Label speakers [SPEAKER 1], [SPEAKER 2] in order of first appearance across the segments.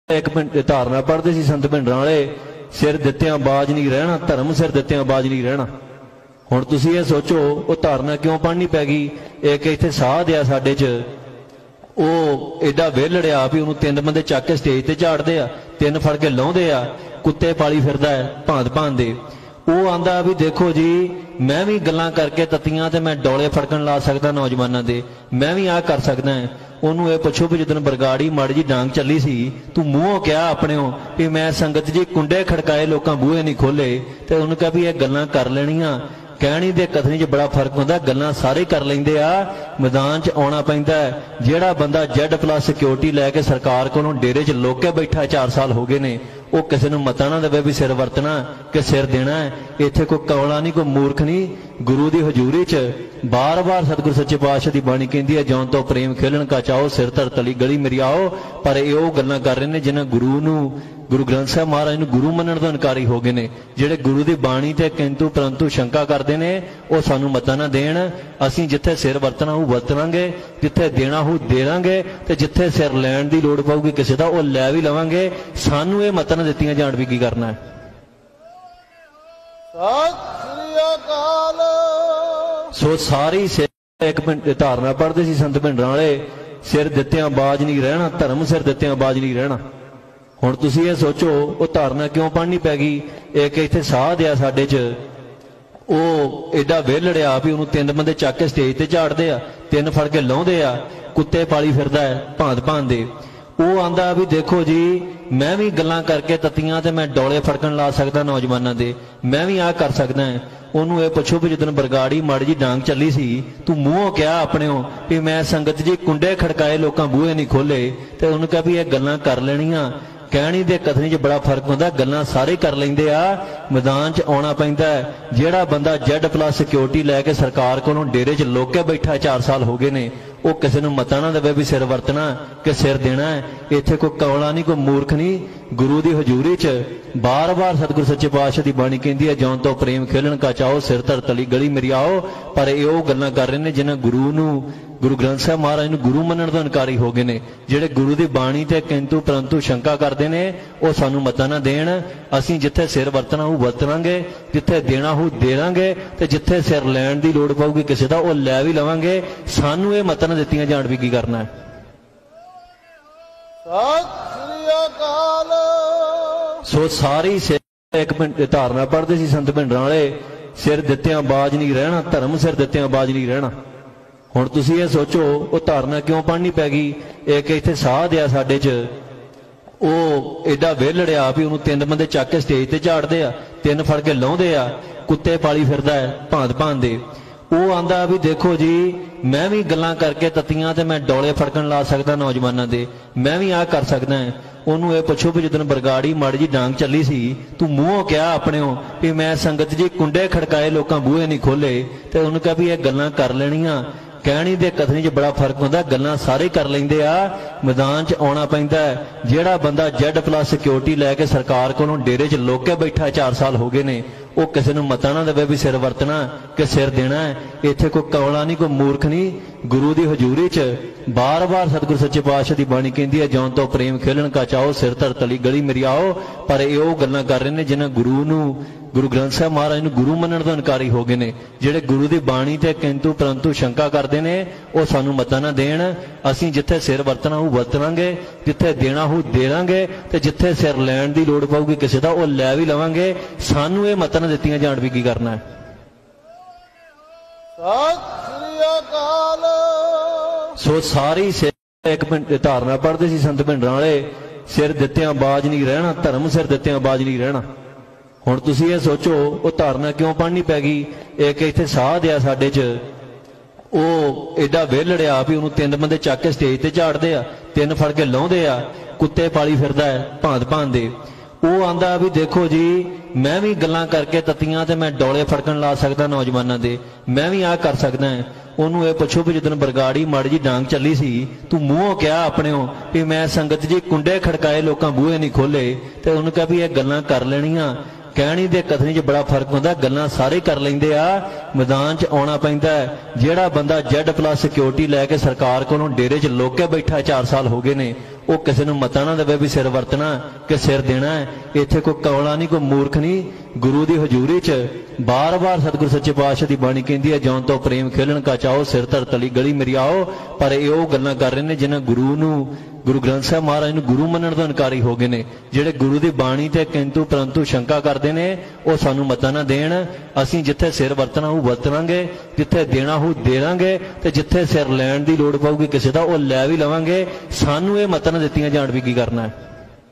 [SPEAKER 1] एक धारना पढ़ते सी संत भिंडरां वाले, सिर दित्तियां बाज नहीं रहना, धर्म सिर दित्तियां बाज नहीं रहना। हुण तुसीं ये सोचो वो धारना क्यों पढ़नी पै गई। एक इत्थे साध आ साडे च, ਉਹ एडा वेलड़िया भी उन्होंने तीन बंदे चक के स्टेज ते झाड़ते आ, तीन फड़ के लाउंदे आ, कुत्ते पाली फिरदा है भांत भांत दे। वो आंदा भी देखो जी मैं भी गल्लां करके तत्तियां ते मैं डोले फड़कन ला सकदा नौजवानां दे, मैं भी आ कर सकदा है। ਉਹਨੂੰ ਇਹ ਪੁੱਛੋ ਵੀ ਜਦੋਂ ਬਰਗਾੜੀ ਮਾੜੀ ਜੀ ਡਾਂਗ ਚੱਲੀ ਸੀ ਤੂੰ ਮੂੰਹੋਂ ਕਿਹਾ ਆਪਣਿਓ ਵੀ ਮੈਂ ਸੰਗਤ ਜੀ ਕੁੰਡੇ ਖੜਕਾਏ ਲੋਕਾਂ ਬੂਹੇ ਨਹੀਂ ਖੋਲੇ, ਤੇ ਉਹਨੂੰ ਕਿਹਾ ਵੀ ਇਹ ਗੱਲਾਂ ਕਰ ਲੈਣੀਆਂ। कहनी दे कथनी च बड़ा फर्क होंदा, गल्लां सारे कर लेंदे आ, मैदान च आउणा पैंदा है। जिहड़ा बंदा Z+ सिक्योरिटी लैके सरकार कोलों डेरे च लोक के बैठा 4 साल हो गए ने, वो किसी नूं मता ना देवे भी सिर वरतना कि सिर देना है। इत्थे कोई कौला नहीं, कोई मूर्ख नहीं। गुरु की हजूरी च बार बार सतगुरु सच्चे पातशाह की बाणी कहती है, जौन तो प्रेम खेलन का चाहो सिर धर तली गली मेरी आओ। पर ये वो गल्लां कर रहे हैं जिन्हां गुरु नूं, गुरु ग्रंथ साहब महाराज नूं गुरु मनण तो इनकारी हो गए ने। जिहड़े गुरु की बाणी ते किंतु परंतु शंका करते हैं, वो सानूं मता ना देण। असीं जिथे सिर वरतना हो वरतांगे, जिथे देना हो देवांगे, ते जिथे सिर लैण दी लोड़ पऊगी किसी दा वो लै भी लवांगे। सानूं ये मता ना दित्तियां जाण भी की करना है। सो सारी सिर एक धारना पढ़ते सी संत भिंडरां वाले, सिर दित्तियां बाज नहीं रहना, धर्म सिर दित्तियां बाज नहीं रहना। हुण तुसीं ये सोचो वो धारना क्यों पढ़नी पै गई। एक इत्थे साध आ साडे च, ਉਹ एडा वेलड़िया भी उन्होंने तीन बंदे चक के स्टेज ते झाड़ते आ, तीन फड़ के लाउंदे आ, कुत्ते पाली फिरदा है भांत भांत दे। वो आंदा भी देखो जी मैं भी गल्लां करके तत्तियां ते मैं डोले फड़कन ला सकदा नौजवानां दे, मैं भी आ कर सकदा है। ਉਹਨੂੰ ਇਹ ਪੁੱਛੋ ਵੀ ਜਦੋਂ ਬਰਗਾੜੀ ਮਾੜੀ ਜੀ ਡਾਂਗ ਚੱਲੀ ਸੀ ਤੂੰ ਮੂੰਹੋਂ ਕਿਹਾ ਆਪਣਿਓ ਵੀ ਮੈਂ ਸੰਗਤ ਜੀ ਕੁੰਡੇ ਖੜਕਾਏ ਲੋਕਾਂ ਬੂਹੇ ਨਹੀਂ ਖੋਲੇ, ਤੇ ਉਹਨੂੰ ਕਿਹਾ ਵੀ ਇਹ ਗੱਲਾਂ ਕਰ ਲੈਣੀਆਂ। कहनी दे कथनी च बड़ा फर्क होंदा, गल्लां सारे कर लेंदे आ, मैदान च आउणा पैंदा है। जिहड़ा बंदा Z+ सिक्योरिटी लैके सरकार कोलों डेरे च लोक के बैठा 4 साल हो गए ने, वो किसी नूं मता ना देवे भी सिर वरतना कि सिर देना है। इत्थे कोई कौला नहीं, कोई मूर्ख नहीं। गुरु की हजूरी च बार बार सतगुरु सच्चे पातशाह की बाणी कहती है, जौन तो प्रेम खेलन का चाहो सिर धर तली गली मेरी आओ। पर ये वो गल्लां कर रहे हैं जिन्हां गुरु नूं, गुरु ग्रंथ साहब महाराज नूं गुरु मनण तो इनकारी हो गए ने। जिहड़े गुरु की बाणी ते किंतु परंतु शंका करते हैं, वो सानूं मता ना देण। असीं जिथे सिर वरतना हो वरतांगे, जिथे देना हो देवांगे, ते जिथे सिर लैण दी लोड़ पऊगी किसी दा वो लै भी लवांगे। सानूं ये मता ना दित्तियां जाण भी की करना है। सो सारी सिर एक धारना पढ़ते सी संत भिंडरां वाले, सिर दित्तियां बाज नहीं रहना, धर्म सिर दित्तियां बाज नहीं रहना। हुण तुसीं ये सोचो वो धारना क्यों पढ़नी पै गई। एक इत्थे साध आ साडे च, ਉਹ एडा वेलड़िया भी उन्होंने तीन बंदे चक के स्टेज ते झाड़ते आ, तीन फड़ के लाउंदे आ, कुत्ते पाली फिरदा है भांत भांत दे। वो आंदा भी देखो जी मैं भी गल्लां करके तत्तियां ते मैं डोले फड़कन ला सकदा नौजवानां दे, मैं भी आ कर सकदा है। ਉਹਨੂੰ ਇਹ ਪੁੱਛੋ ਵੀ ਜਦੋਂ ਬਰਗਾੜੀ ਮਾੜੀ ਜੀ ਡਾਂਗ ਚੱਲੀ ਸੀ ਤੂੰ ਮੂੰਹੋਂ ਕਿਹਾ ਆਪਣਿਓ ਵੀ ਮੈਂ ਸੰਗਤ ਜੀ ਕੁੰਡੇ ਖੜਕਾਏ ਲੋਕਾਂ ਬੂਹੇ ਨਹੀਂ ਖੋਲੇ, ਤੇ ਉਹਨੂੰ ਕਿਹਾ ਵੀ ਇਹ ਗੱਲਾਂ ਕਰ ਲੈਣੀਆਂ। कहनी दे कथनी च बड़ा फर्क होंदा, गल्लां सारे कर लेंदे आ, मैदान च आउणा पैंदा है। जिहड़ा बंदा Z+ सिक्योरिटी लैके सरकार कोलों डेरे च लोक के बैठा 4 साल हो गए ने, वो किसी नूं मता ना देवे भी सिर वरतना कि सिर देना है। इत्थे कोई कौला नहीं, कोई मूर्ख नहीं। गुरु की हजूरी च बार बार सतगुरु सच्चे पातशाह की बाणी कहती है, जौन तो प्रेम खेलन का चाहो सिर धर तली गली मेरी आओ। पर ये वो गल्लां कर रहे हैं जिन्हां गुरु नूं, गुरु ग्रंथ साहब महाराज नूं गुरु मनण तो इनकारी हो गए ने। जिहड़े गुरु की बाणी ते किंतु परंतु शंका करते हैं, वो सानूं मता ना देण। असीं जिथे सिर वरतना हो वरतांगे, जिथे देना हो देवांगे, ते जिथे सिर लैण दी लोड़ पऊगी किसी दा वो लै भी लवांगे। सानूं ये मता ना दित्तियां जाण भी की करना है। सो सारी सिर एक धारना पढ़ते सी संत भिंडरां वाले, सिर दित्तियां बाज नहीं रहना, धर्म सिर दित्तियां बाज नहीं रहना। हुण तुसीं ये सोचो वो धारना क्यों पढ़नी पै गई। एक इत्थे साध आ साडे च, ਉਹ एडा वेलड़िया भी उन्होंने तीन बंदे चक के स्टेज ते झाड़ते आ, तीन फड़ के लाउंदे आ, कुत्ते पाली फिरदा है भांत भांत दे। वो आंदा भी देखो जी मैं भी गल्लां करके तत्तियां ते मैं डोले फड़कन ला सकदा नौजवानां दे, मैं भी आ कर सकदा है। ਉਹਨੂੰ ਇਹ ਪੁੱਛੋ ਵੀ ਜਦੋਂ ਬਰਗਾੜੀ ਮਾੜੀ ਜੀ ਡਾਂਗ ਚੱਲੀ ਸੀ ਤੂੰ ਮੂੰਹੋਂ ਕਿਹਾ ਆਪਣਿਓ ਵੀ ਮੈਂ ਸੰਗਤ ਜੀ ਕੁੰਡੇ ਖੜਕਾਏ ਲੋਕਾਂ ਬੂਹੇ ਨਹੀਂ ਖੋਲੇ, ਤੇ ਉਹਨੂੰ ਕਿਹਾ ਵੀ ਇਹ ਗੱਲਾਂ ਕਰ ਲੈਣੀਆਂ। कहनी दे कथनी च बड़ा फर्क होंदा, गल्लां सारे कर लेंदे आ, मैदान च आउणा पैंदा है। जिहड़ा बंदा Z+ सिक्योरिटी लैके सरकार कोलों डेरे च लोक के बैठा 4 साल हो गए ने, वो किसी नूं मता ना देवे भी सिर वरतना कि सिर देना है। इत्थे कोई कवला नहीं, कोई मूर्ख नहीं। गुरु की हजूरी च बार बार सतगुरु सच्चे पातशाह की बाणी कहती है, जौन तो प्रेम खेलन का चाहो सिर धर तली गली मेरी आओ। पर ये वो गल्लां कर रहे हैं जिन्हें गुरु नूं, गुरु ग्रंथ साहब महाराज नूं गुरु मनण तो इनकारी हो गए ने। जिहड़े गुरु की बाणी ते किंतु परंतु शंका करते हैं, वो सानू मता ना देण। असीं जिथे सिर वरतना हो वरतांगे, जिथे देना हो देवांगे, ते जिथे सिर लैण की लोड़ पऊगी किसी का वो लै भी लवांगे। सानू ये मता ना दित्तियां जाण भी की करना है।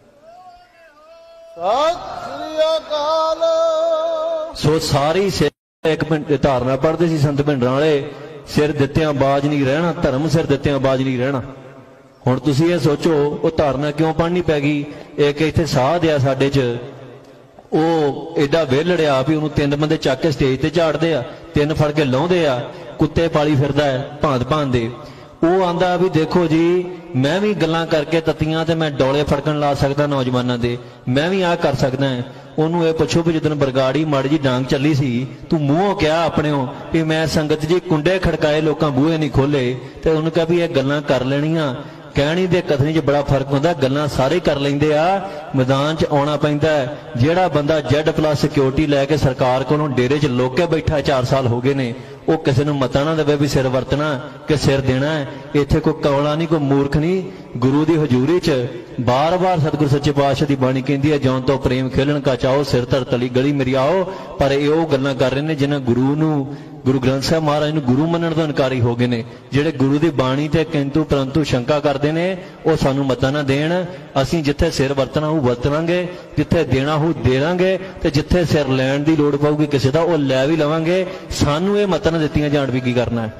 [SPEAKER 1] सो सारी सिर एक मिनट धारणा पढ़ते सी संत भिंडरां वाले, सिर दित्तियां बाज नहीं रहना, धर्म सिर दित्तियां बाज नहीं रहना। हुण तुसीं ये सोचो वो धारणा क्यों पढ़नी पै गई। एक इत्थे साध आ साडे च, वो एडा वेलड़िया भी उन्होंने 3 बंदे चक के स्टेज ते झाड़ते आ, 3 फड़ के लाउंदे आ, कुत्ते पाली फिरदा है भांत भांत दे। वो आंदा भी देखो जी मैं भी गल्लां करके तत्तियां ते मैं डोले फड़कन ला सकदा नौजवानां दे, मैं भी आ कर सकदा है। ਉਹਨੂੰ ਇਹ ਪੁੱਛੋ ਵੀ ਜਦੋਂ ਬਰਗਾੜੀ ਮਾੜੀ ਜੀ ਡਾਂਗ ਚੱਲੀ ਸੀ, ਤੂੰ ਮੂੰਹੋਂ ਕਿਹਾ ਆਪਣਿਓ ਵੀ ਮੈਂ ਸੰਗਤ ਜੀ ਕੁੰਡੇ ਖੜਕਾਏ ਲੋਕਾਂ ਬੂਹੇ ਨਹੀਂ ਖੋਲੇ, ਤੇ ਉਹਨੂੰ ਕਿਹਾ ਵੀ ਇਹ ਗੱਲਾਂ ਕਰ ਲੈਣੀਆਂ। कहनी दे कथनी च बड़ा फर्क होंदा, गल्लां सारे कर लेंदे आ, मैदान च आउणा पैंदा है। जिहड़ा बंदा Z+ सिक्योरिटी लैके सरकार कोलों डेरे च लोके बैठा 4 साल हो गए ने, वो किसी नूं मता ना देवे भी सिर वरतना कि सिर देना है। इत्थे कोई कवला नहीं, कोई मूर्ख नहीं। गुरु की हजूरी च बार बार सतगुरु सच्चे पातशाह की बाणी कहती है, जौन तो प्रेम खेलन का चाहो सिर धर तली गली मेरी आओ। पर ये वो गल्लां कर रहे हैं जिन्हें गुरु नूं, गुरु ग्रंथ साहब महाराज नूं गुरु मनण तो इनकारी हो गए ने। जिहड़े गुरु की बाणी ते किंतु परंतु शंका करते हैं, वो सानू मता ना देण। असीं जिथे सिर वरतना हो वरतांगे, जिथे देना हो देवांगे, ते जिथे सिर लैण की लोड़ पऊगी किसी का वो लै भी लवांगे। सानू ये मता ना दित्तियां जाण भी की करना है।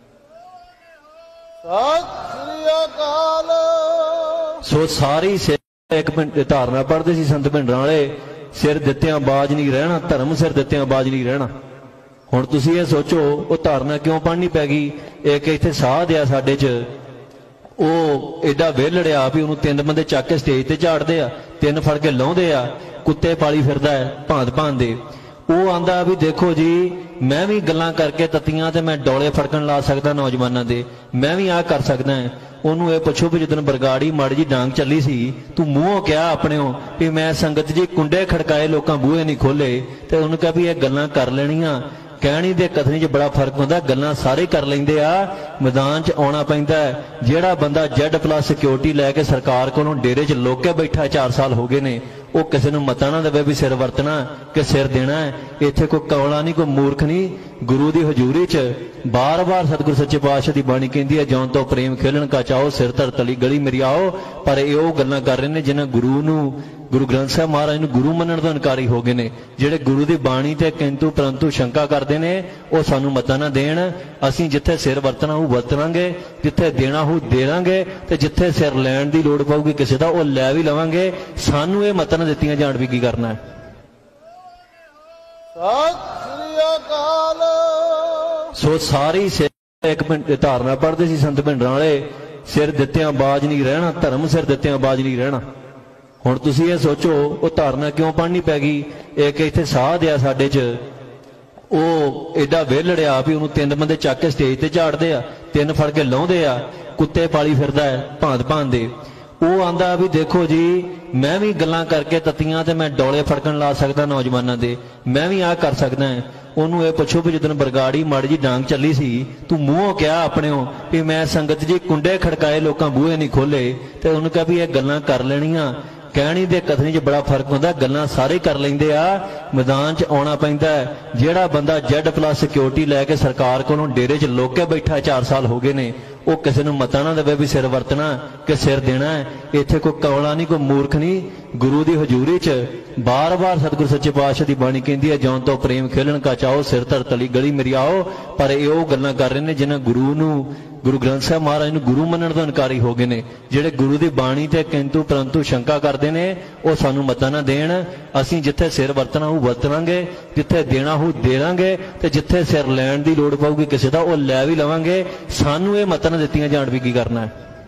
[SPEAKER 1] सो सारी सिर एक मिनट धारणा पढ़ते सी संत भिंडरां वाले, सिर दित्तियां बाज नहीं रहना, धर्म सिर दित्तियां बाज नहीं रहना। हुण तुसीं ये सोचो वो धारणा क्यों पढ़नी पै गई। एक इत्थे साध आ साडे च, वो एडा वेलड़िया भी उन्होंने 3 बंदे चक के स्टेज ते झाड़ते आ, 3 फड़ के लाउंदे आ, कुत्ते पाली फिरदा है भांत भांत दे। वो आंदा भी देखो जी मैं भी गल्लां करके तत्तियां ते मैं डोले फड़कन ला सकदा नौजवानां दे, मैं भी आ कर सकदा है। ਉਹਨੂੰ ਇਹ ਪੁੱਛੋ ਵੀ ਜਦੋਂ ਬਰਗਾੜੀ ਮਾੜੀ ਜੀ ਡਾਂਗ ਚੱਲੀ ਸੀ, ਤੂੰ ਮੂੰਹੋਂ ਕਿਹਾ ਆਪਣਿਓ ਵੀ ਮੈਂ ਸੰਗਤ ਜੀ ਕੁੰਡੇ ਖੜਕਾਏ ਲੋਕਾਂ ਬੂਹੇ ਨਹੀਂ ਖੋਲੇ, ਤੇ ਉਹਨੂੰ ਕਿਹਾ ਵੀ ਇਹ ਗੱਲਾਂ ਕਰ ਲੈਣੀਆਂ। कहनी दे कथनी च बड़ा फर्क होंदा, गल्लां सारे कर लेंदे आ, मैदान च आउणा पैंदा है। जिहड़ा बंदा Z+ सिक्योरिटी लैके सरकार कोलों डेरे च लोके बैठा 4 साल हो गए ने, वो किसी नूं मता ना देवे भी सिर वरतना कि सिर देना है। इत्थे कोई कवला नहीं, कोई मूर्ख नहीं। गुरु की हजूरी च बार बार सतगुरु सच्चे पातशाह की बाणी कहती है, जौन तो प्रेम खेलन का चाहो सिर धर तली गली मेरी आओ। पर ये वो गल्लां कर रहे हैं जिन्हें गुरु नूं, गुरु ग्रंथ साहब महाराज नूं गुरु मनण तो इनकारी हो गए ने। जिहड़े गुरु की बाणी ते किंतु परंतु शंका करते हैं, वो सानू मता ना देण। असीं जिथे सिर वरतना हो वरतांगे, जिथे देना हो देवांगे, ते जिथे सिर लैण की लोड़ पऊगी किसी का वो लै भी लवांगे। सानू ये मता ना दित्तियां जाण भी की करना है। सो सारी सिर एक मिनट धारणा पढ़ते सी संत भिंडरां वाले, सिर दित्तियां बाज नहीं रहना, धर्म सिर दित्तियां बाज नहीं रहना। हुण तुसीं ये सोचो वो धारणा क्यों पढ़नी पै गई। एक इत्थे साध आ साडे च, वो एडा वेलड़िया भी उन्होंने 3 बंदे चक के स्टेज ते झाड़ते आ, 3 फड़ के लाउंदे आ, कुत्ते पाली फिरदा है भांत भांत दे। वो आंदा भी देखो जी मैं भी गल्लां करके तत्तियां ते मैं डोले फड़कन ला सकदा नौजवानां दे, मैं भी आ कर सकदा है। ਉਹਨੂੰ ਇਹ ਪੁੱਛੋ ਵੀ ਜਦੋਂ ਬਰਗਾੜੀ ਮਾੜੀ ਜੀ ਡਾਂਗ ਚੱਲੀ ਸੀ, ਤੂੰ ਮੂੰਹੋਂ ਕਿਹਾ ਆਪਣਿਓ ਵੀ ਮੈਂ ਸੰਗਤ ਜੀ ਕੁੰਡੇ ਖੜਕਾਏ ਲੋਕਾਂ ਬੂਹੇ ਨਹੀਂ ਖੋਲੇ, ਤੇ ਉਹਨੂੰ ਕਿਹਾ ਵੀ ਇਹ ਗੱਲਾਂ ਕਰ ਲੈਣੀਆਂ। कहनी दे कथनी च बड़ा फर्क होंदा, गल्लां सारे कर लेंदे आ, मैदान च आउणा पैंदा है। जिहड़ा बंदा Z+ सिक्योरिटी लैके सरकार कोलों डेरे च लोके बैठा 4 साल हो गए ने, वो किसी नूं मता ना देवे भी सिर वरतना कि सिर देना है। इत्थे कोई कवला नहीं, कोई मूर्ख नहीं। गुरु की हजूरी च बार बार सतगुरु सच्चे पातशाह की बाणी कहती है, जौन तो प्रेम खेलन का चाहो सिर धर तली गली मेरी आओ। पर ये वो गल्लां कर रहे हैं जिन्हें गुरु नूं, गुरु ग्रंथ साहब महाराज नूं गुरु मनण तो इनकारी हो गए ने। जिहड़े गुरु की बाणी ते किंतु परंतु शंका करते हैं, वो सानू मता ना देण। असीं जिथे सिर वरतना हो वरतांगे, जिथे देना हो देवांगे, ते जिथे सिर लैण की लोड़ पऊगी किसी का वो लै भी लवांगे। सानू ये मता ना दित्तियां जाण भी की करना है।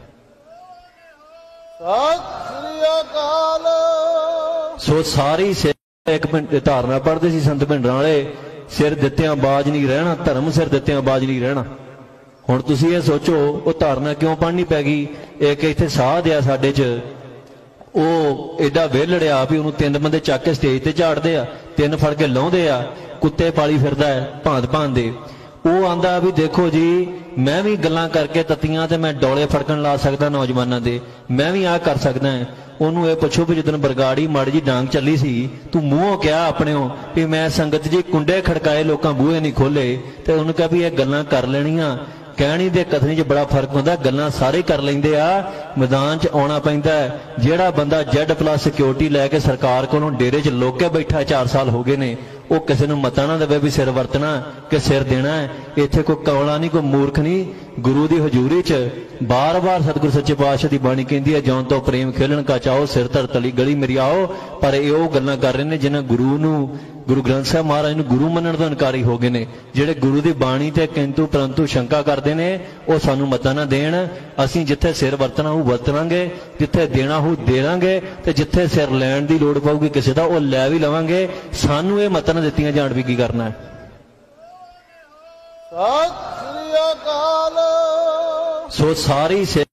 [SPEAKER 1] सो सारी सिर एक मिनट धारणा पढ़ते सी संत भिंडरां वाले, सिर दित्तियां बाज नहीं रहना, धर्म सिर दित्तियां बाज नहीं रहना। हुण तुसीं ये सोचो वो धारणा क्यों पढ़नी पै गई। एक इत्थे साध आ साडे च, ਉਹ एडा वेलड़िया भी ਉਹਨੂੰ 3 ਬੰਦੇ ਚੱਕ ਕੇ स्टेज ਤੇ ਝਾੜਦੇ ਆ, 3 ਫੜ ਕੇ ਲਾਉਂਦੇ ਆ, ਕੁੱਤੇ ਪਾਲੀ ਫਿਰਦਾ ਹੈ ਭਾਂਤ ਭਾਂਤ ਦੇ। ਉਹ ਆਂਦਾ ਵੀ देखो जी मैं भी गल्लां करके तत्तियां ते मैं डोले फड़कन ला सकदा नौजवानों दे, मैं भी आ कर सकदा है। ਉਹਨੂੰ ਇਹ ਪੁੱਛੋ ਵੀ ਜਦੋਂ ਬਰਗਾੜੀ ਮਾੜੀ ਜੀ ਡਾਂਗ ਚੱਲੀ ਸੀ ਤੂੰ ਮੂੰਹੋਂ ਕਿਹਾ ਆਪਣਿਓ ਵੀ ਮੈਂ ਸੰਗਤ ਜੀ ਕੁੰਡੇ ਖੜਕਾਏ ਲੋਕਾਂ ਬੂਹੇ ਨਹੀਂ ਖੋਲੇ, ਤੇ ਉਹਨੂੰ ਕਿਹਾ ਵੀ ਇਹ ਗੱਲਾਂ ਕਰ ਲੈਣੀਆਂ। कहनी दे कथनी च बड़ा फर्क होंदा, गल्लां सारे कर लेंदे आ, मैदान च आउणा पैंदा है। जिहड़ा बंदा Z+ सिक्योरिटी लैके सरकार कोलों डेरे च लोक के बैठा 4 साल हो गए ने, वो किसी नूं मता ना देवे भी सिर वरतना कि सिर देना है। इत्थे कोई कौला नहीं, कोई मूर्ख नहीं। गुरु की हजूरी च बार बार सतगुरु सच्चे पातशाह की बाणी कहती है, जौन तो प्रेम खेलन का चाहो सिर धर तली गली मेरी आओ। पर ये गल्लां कर रहे ने जिन्हां गुरु नूं, गुरु ग्रंथ साहब महाराज नूं गुरु मनण तो इनकारी हो गए ने। जिहड़े गुरु की बाणी ते किंतु परंतु शंका करते ने, वो सानूं मता ना देण। असीं जिथे सिर वरतना हो वरतांगे, जिथे देना हो देवांगे, ते जिथे सिर लैण दी लोड़ पऊगी किसी दा वो लै भी लवांगे। सानूं ये मता ना दित्तियां जाण भी की करना है। सो सारी